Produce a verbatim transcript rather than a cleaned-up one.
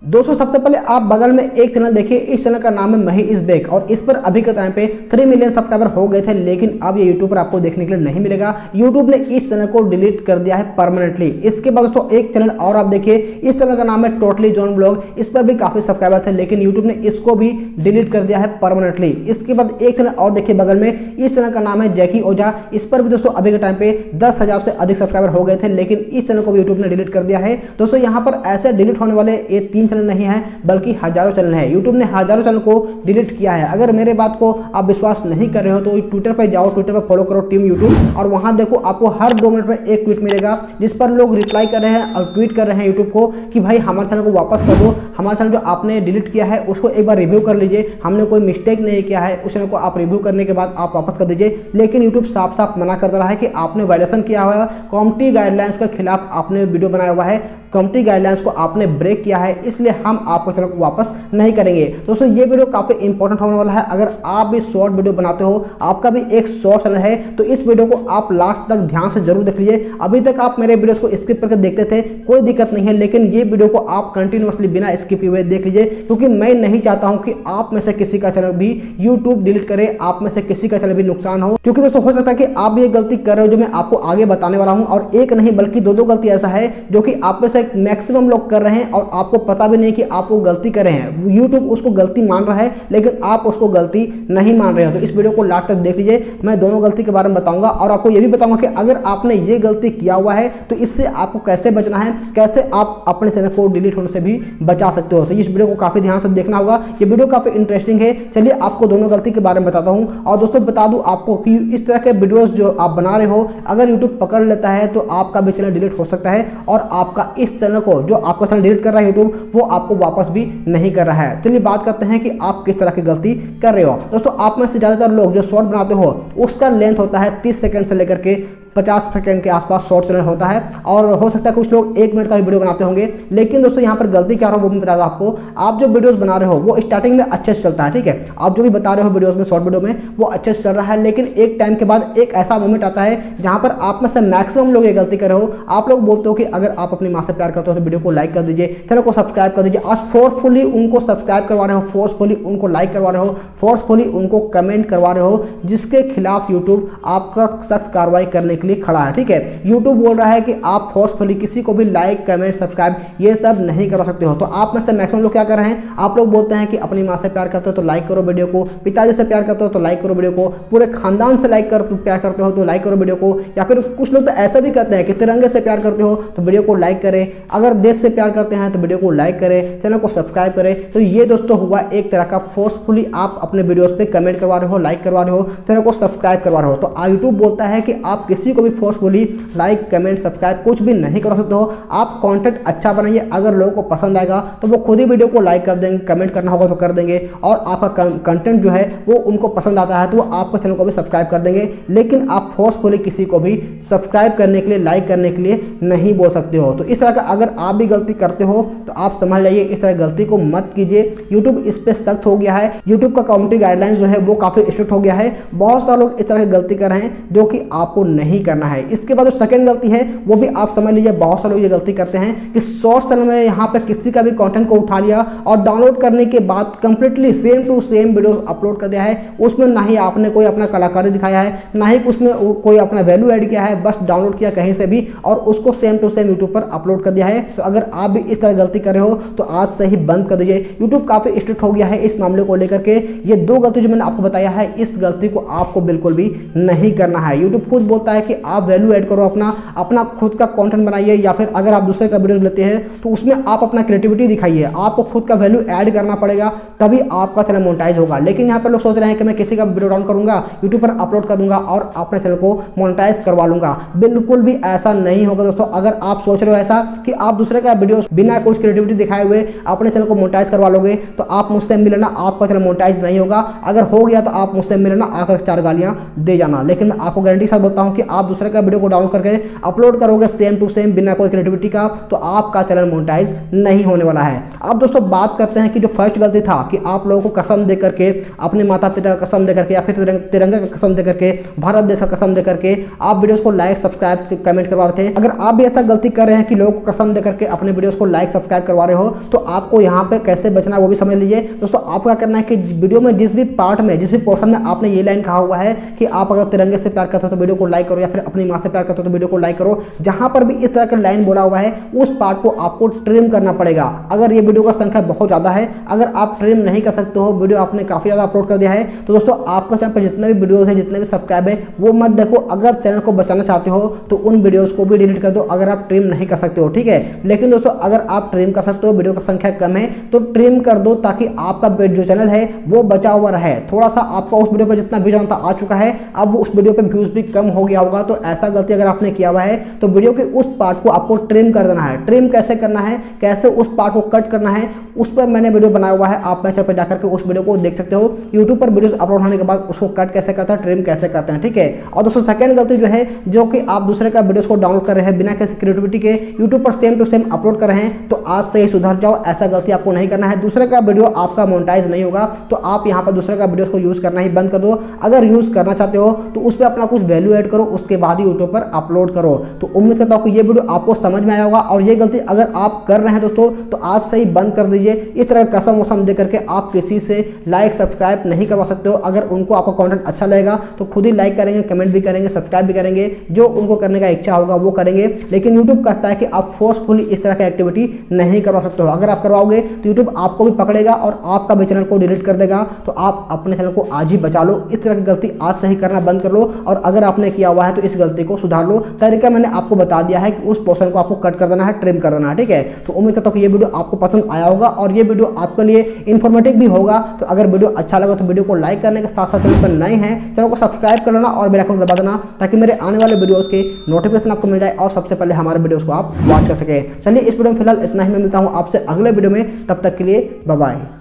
दोस्तों सबसे पहले आप बगल में एक चैनल देखिए, इस चैनल का नाम है मही इज बैक और इस पर अभी के टाइम पे थ्री मिलियन सब्सक्राइबर हो गए थे, लेकिन अब ये यूट्यूब पर आपको देखने के लिए नहीं मिलेगा। यूट्यूब ने इस चैनल को डिलीट कर दिया है परमानेंटली। इसके बाद दोस्तों एक चैनल और आप देखिए, इस चैनल का नाम है टोटली जॉन ब्लॉग। इस पर भी काफी सब्सक्राइबर थे, लेकिन यूट्यूब ने इसको भी डिलीट कर दिया है परमानेंटली। इसके बाद एक चैनल और देखिए बगल में, इस चैनल का नाम है जैकी ओझा। इस पर भी दोस्तों अभी के टाइम पे दस हजार से अधिक सब्सक्राइबर हो गए थे, लेकिन इस चैनल को भी यूट्यूब ने डिलीट कर दिया है। दोस्तों यहाँ पर ऐसे डिलीट होने वाले ये तीन चैनल नहीं है, बल्कि हजारों चैनल है। यूट्यूब ने हजारों चैनल को डिलीट किया है। अगर मेरे बात को आप विश्वास नहीं कर रहे हो तो ट्विटर पर जाओ, ट्विटर पर फॉलो करो टीम यूट्यूब, और वहां देखो आपको हर दो मिनट में एक ट्वीट मिलेगा जिस पर लोग रिप्लाई कर रहे हैं और ट्वीट कर रहे हैं यूट्यूब को कि भाई हमारे चैनल को वापस कर दो, हमारा चैनल जो आपने डिलीट किया है उसको एक बार रिव्यू कर लीजिए, हमने कोई मिस्टेक नहीं किया है, उस चैनल को आप रिव्यू करने के बाद आप वापस कर दीजिए। लेकिन यूट्यूब साफ साफ मना कर रहा है कि आपने वायलेशन किया हुआ है, कम्युनिटी गाइडलाइंस के खिलाफ आपने वीडियो बनाया हुआ है, कम्युनिटी गाइडलाइंस को आपने ब्रेक किया है, इसलिए हम आपको चैनल को वापस नहीं करेंगे। दोस्तों ये वीडियो काफी इंपॉर्टेंट होने वाला है। अगर आप भी शॉर्ट वीडियो बनाते हो, आपका भी एक शॉर्ट चैनल है, तो इस वीडियो को आप लास्ट तक ध्यान से जरूर देख लीजिए। अभी तक आप मेरे वीडियोस को स्किप करके देखते थे, कोई दिक्कत नहीं है, लेकिन ये वीडियो को आप कंटिन्यूअसली बिना स्किप हुए देख लीजिए, क्योंकि मैं नहीं चाहता हूं कि आप में से किसी का चैनल भी यूट्यूब डिलीट करे, आप में से किसी का चैनल भी नुकसान हो। क्योंकि दोस्तों हो सकता है कि आप भी एक गलती कर रहे हो जो मैं आपको आगे बताने वाला हूं, और एक नहीं बल्कि दो दो गलती ऐसा है जो कि आप में से मैक्सिमम लोग कर रहे हैं और आपको पता भी नहीं कि आप वो गलती कर रहे हैं। यूट्यूब उसको गलती मान रहा है, लेकिन आप उसको गलती नहीं मान रहे हो। तो इस वीडियो को लास्ट तक देख लीजिए, मैं दोनों गलती के बारे में बताऊंगा और आपको ये भी बताऊंगा कि अगर आपने ये गलती किया हुआ है तो इससे आपको कैसे बचना है, कैसे आप अपने चैनल को डिलीट होने से भी बचा सकते हो। तो इस वीडियो को काफी ध्यान से देखना होगा, ये वीडियो काफी इंटरेस्टिंग है। चलिए आपको दोनों गलती के बारे में बताता हूँ। और दोस्तों बता दूं आपको कि इस तरह के वीडियोस जो आप बना रहे हो, अगर यूट्यूब पकड़ लेता है तो आपका भी चैनल डिलीट हो सकता है, और आपका इस चैनल को जो आपका चैनल डिलीट कर रहा है यूट्यूब, वो आपको वापस भी नहीं कर रहा है। चलिए बात करते हैं कि आप किस तरह की गलती कर रहे हो। दोस्तों आप में से ज्यादातर लोग जो शॉर्ट बनाते हो उसका लेंथ होता है तीस सेकंड से लेकर के पचास सेकंड के आसपास शॉर्ट चैनल होता है, और हो सकता है कुछ लोग एक मिनट का भी वीडियो बनाते होंगे। लेकिन दोस्तों यहाँ पर गलती क्या हो वो मैं बता दूं आपको। आप जो वीडियोस बना रहे हो वो स्टार्टिंग में अच्छे से चलता है, ठीक है, आप जो भी बता रहे हो वीडियोस में, शॉर्ट वीडियो में, वो अच्छे से चल रहा है। लेकिन एक टाइम के बाद एक ऐसा मोमेंट आता है जहाँ पर आप में से मैक्सिमम लोग ये गलती कर रहे हो। आप लोग बोलते हो कि अगर आप अपनी माँ से प्यार करते हो तो वीडियो को लाइक कर दीजिए, चैनल को सब्सक्राइब कर दीजिए, आज फोर्सफुली उनको सब्सक्राइब करवा रहे हो, फोर्सफुली उनको लाइक करवा रहे हो, फोर्सफुली उनको कमेंट करवा रहे हो, जिसके खिलाफ यूट्यूब आपका सख्त कार्रवाई करने के लिए खड़ा है, ठीक है। यूट्यूब बोल रहा है कि आप फोर्सफुली किसी को भी लाइक कमेंट सब्सक्राइब ये सब नहीं कर सकते हो। तो आप में से मैक्सिमम लोग क्या कर रहे हैं, आप लोग बोलते हैं कि अपनी माँ से प्यार करते हो तो लाइक करो वीडियो को, पिताजी से प्यार करते हो तो लाइक करो वीडियो को, पूरे खानदान से लाइक कर प्यार करते हो तो लाइक करो वीडियो को, या फिर कुछ लोग तो ऐसा भी कहते हैं कि तिरंगे से प्यार करते हो तो वीडियो को लाइक करें, अगर देश से प्यार करते हैं तो वीडियो को लाइक करें, चैनल को सब्सक्राइब करें। तो ये दोस्तों हुआ एक तरह का फोर्सफुली आप अपने वीडियोस पे कमेंट करवा रहे हो, लाइक करवा रहे हो, चैनल को सब्सक्राइब करवा रहे हो। तो यूट्यूब बोलता है कि आप किसी को भी फोर्सफुली लाइक कमेंट सब्सक्राइब कुछ भी नहीं कर सकते हो। आप कंटेंट अच्छा बनाइए, अगर लोगों को पसंद आएगा तो वो खुद ही वीडियो को लाइक कर देंगे, कमेंट करना होगा तो कर देंगे, और आपका कंटेंट जो है वो उनको पसंद आता है तो वो आपके चैनल को भी सब्सक्राइब कर देंगे। लेकिन आप फोर्सफुली किसी को भी सब्सक्राइब करने के लिए, लाइक करने के लिए नहीं बोल सकते हो। तो इस तरह का अगर आप भी गलती करते हो तो आप समझ जाइए, इस तरह गलती को मत कीजिए। यूट्यूब इस पर सख्त हो गया है, यूट्यूब का कम्युनिटी गाइडलाइंस जो है वो काफी स्ट्रिक्ट हो गया है। बहुत सारे लोग इस तरह की गलती कर रहे हैं जो कि आपको नहीं करना है। इसके बाद जो सेकंड गलती है वो भी आप समझ लीजिए। बहुत सारे लोग ये गलती करते हैं कि शॉर्ट चैनल में यहाँ पे किसी का भी कंटेंट को उठा लिया और डाउनलोड करने के बाद completely same to same video upload कर दिया है। उसमें ना ही आपने कोई अपना कलाकारी दिखाया है, ना ही उसमें कोई अपना वैल्यू ऐड किया है, बस डाउनलोड किया कहीं से भी और उसको सेम टू सेम यूट्यूब पर अपलोड कर दिया है। तो अगर आप भी इस तरह गलती कर रहे हो तो आज से ही बंद कर दीजिए। यूट्यूब काफी स्ट्रिक्ट हो गया है इस मामले को लेकर के। ये दो गलती जो मैंने आपको बताया है, इस गलती को आपको बिल्कुल भी नहीं करना है। यूट्यूब खुद बोलता है कि आप वैल्यू ऐड करो, अपना अपना खुद का कंटेंट बनाइए, या फिर अगर आप दूसरे का वीडियो लेते हैं तो उसमें आप अपना क्रिएटिविटी दिखाइए। आपको खुद का वैल्यू ऐड करना पड़ेगा, तभी आपका चैनल मोनेटाइज होगा। लेकिन यहाँ पर लोग सोच रहे हैं कि मैं किसी का वीडियो डाउन करूंगा, यूट्यूब पर अपलोड कर दूंगा और अपने चैनल को मोनेटाइज करवा लूंगा। बिल्कुल भी ऐसा नहीं होगा दोस्तों। अगर आप सोच रहे हो ऐसा कि आप दूसरे का वीडियो बिना कुछ क्रिएटिविटी दिखाए हुए अपने चैनल को मोनेटाइज करवा लोगे, तो आप मुझसे मिलना, आपका चैनल मोनेटाइज नहीं होगा। अगर हो गया तो आप मुझसे मिलना, आकर चार गालियां दे जाना। लेकिन मैं आपको गारंटी के साथ बोलता हूं कि आप दूसरे का वीडियो को डाउनलोड करके अपलोड करोगे सेम टू सेम बिना कोई क्रिएटिविटी का, तो आपका चैनल मोनेटाइज नहीं होने वाला है। अब दोस्तों बात करते हैं कि जो फर्स्ट गलती था कि आप लोगों को कसम दे करके, अपने माता पिता का कसम दे करके या फिर तिरंगा का कसम दे करके, भारत देश का कसम दे करके आप वीडियोस को लाइक सब्सक्राइब कमेंट करवाते थे। अगर आप भी ऐसा गलती कर रहे हैं कि लोगों को कसम दे करके अपने वीडियोस को लाइक सब्सक्राइब करवा रहे हो, तो आपको यहाँ पे कैसे बचना है वो भी समझ लीजिए। दोस्तों आपको क्या करना है कि वीडियो में जिस भी पार्ट में, जिस भी पोर्शन में आपने ये लाइन कहा हुआ है कि आप अगर तिरंगे से प्यार करते हो तो वीडियो को लाइक करो, या फिर अपनी माँ से प्यार करते हो तो वीडियो को लाइक करो, जहां पर भी इस तरह का लाइन बोला हुआ है उस पार्ट को आपको ट्रिम करना पड़ेगा। अगर ये वीडियो का संख्या बहुत ज्यादा है, अगर आप ट्रिम नहीं कर सकते हो, वीडियो आपने काफी ज्यादा अपलोड कर दिया है, तो दोस्तों आपका चैनल पर जितने भी वीडियोस है, जितने भी सब्सक्राइब है, वो मत देखो। अगर चैनल को बचाना चाहते हो तो उन वीडियोस को भी डिलीट कर दो, अगर आप ट्रिम नहीं कर सकते हो, ठीक है। लेकिन दोस्तों अगर आप ट्रिम कर सकते हो, वीडियो की संख्या कम है तो ट्रिम कर दो, ताकि आपका जो चैनल है वो बचा हुआ रहे। थोड़ा सा आपका उस वीडियो पर जितना व्यूज आता आ चुका है, अब उस वीडियो पे व्यूज भी कम हो गया होगा, तो ऐसा गलती अगर आपने किया हुआ है तो वीडियो के उस पार्ट को आपको ट्रिम कर देना है। ट्रिम कैसे करना है, कैसे उस पार्ट को कट करना है, उस पर मैंने वीडियो बनाया हुआ है, आप मेरे चैनल पर जाकर के उस वीडियो को देख सकते हो। यूट्यूब पर वीडियो अपलोड होने के बाद उसको कट कैसे करते हैं, ट्रिम कैसे करते हैं, ठीक है। और दोस्तों सेकंड गलती जो है, जो कि आप दूसरे का वीडियोस को डाउनलोड कर रहे हैं बिना किसी क्रिएटिविटी के, यूट्यूब पर सेम टू सेम अपलोड कर रहे हैं, तो आज से ही सुधर जाओ। ऐसा गलती आपको नहीं करना है। दूसरे का वीडियो आपका मोनेटाइज नहीं होगा, तो आप यहाँ पर दूसरे का वीडियो को यूज करना ही बंद कर दो। अगर यूज करना चाहते हो तो उस पर अपना कुछ वैल्यू ऐड करो, उसके बाद ही यूट्यूब पर अपलोड करो। तो उम्मीद करता हूँ कि ये वीडियो आपको समझ में आया होगा, और ये गलती अगर आप कर रहे हैं दोस्तों तो आज से ही बंद कर दीजिए। इस तरह कसम वसम दे करके आप किसी से लाइक सब्सक्राइब नहीं करवा सकते हो। अगर उनको आपका कंटेंट अच्छा लगेगा तो खुद ही लाइक करेंगे, कमेंट भी करेंगे, सब्सक्राइब भी करेंगे, जो उनको करने का इच्छा होगा वो करेंगे। लेकिन यूट्यूब कहता है कि आप फोर्सफुली इस तरह की एक्टिविटी नहीं करवा सकते हो। अगर आप करवाओगे तो यूट्यूब आपको भी पकड़ेगा और आपका भी चैनल को डिलीट कर देगा। तो आप अपने चैनल को आज ही बचा लो। इस तरह की गलती आज से ही करना बंद कर लो, और अगर आपने किया हुआ है तो इस गलती को सुधार लो। तरीका मैंने आपको बता दिया है कि उस पोर्शन को आपको कट कर देना है, ट्रिम कर देना है, ठीक है। तो उम्मीद करता हूं कि ये वीडियो आपको पसंद आया होगा और ये वीडियो आपके लिए इन्फॉर्मेटिव भी होगा। तो अगर वीडियो अच्छा लगा तो वीडियो को लाइक करने के साथ साथ चैनल पर नए हैं चैनल को सब्सक्राइब कर लेना और बेल आइकन दबा देना, ताकि मेरे आने वाले वीडियोस के नोटिफिकेशन आपको मिल जाए और सबसे पहले हमारे वीडियोस को आप वॉच कर सके। चलिए इस वीडियो में फिलहाल इतना ही, मैं मिलता हूँ आपसे अगले वीडियो में, तब तक के लिए बाय बाय।